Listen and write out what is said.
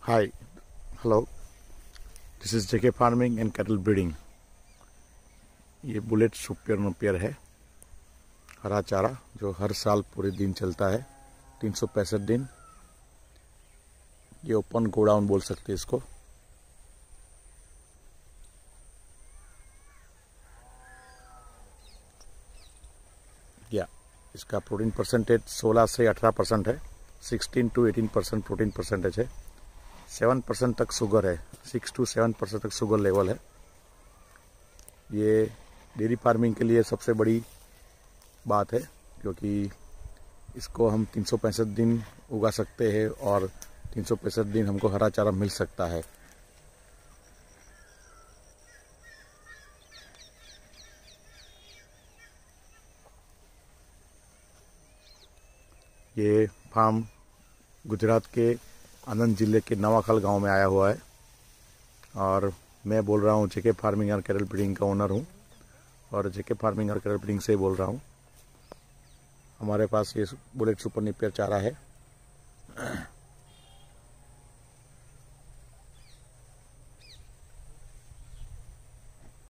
Hi, hello. This is JK Farming and Cattle Breeding. ये bullet super napier है, हरा चारा जो हर साल पूरे दिन चलता है, 365 दिन। ये ओपन गोडाउन बोल सकते हैं इसको। इसका प्रोटीन परसेंटेज 16 से 18% है, 16 to 18% प्रोटीन परसेंटेज है, 7% तक शुगर है, 6 to 7% तक शुगर लेवल है। ये डेयरी फार्मिंग के लिए सबसे बड़ी बात है, क्योंकि इसको हम 365 दिन उगा सकते हैं और 365 दिन हमको हरा चारा मिल सकता है। ये फार्म गुजरात के आनंद जिले के नवाखाल गांव में आया हुआ है और मैं बोल रहा हूँ जेके फार्मिंग और कैटल ब्रीडिंग का ओनर हूँ और जेके फार्मिंग और कैटल ब्रीडिंग से बोल रहा हूँ। हमारे पास ये बुलेट सुपर नोपियर चारा है।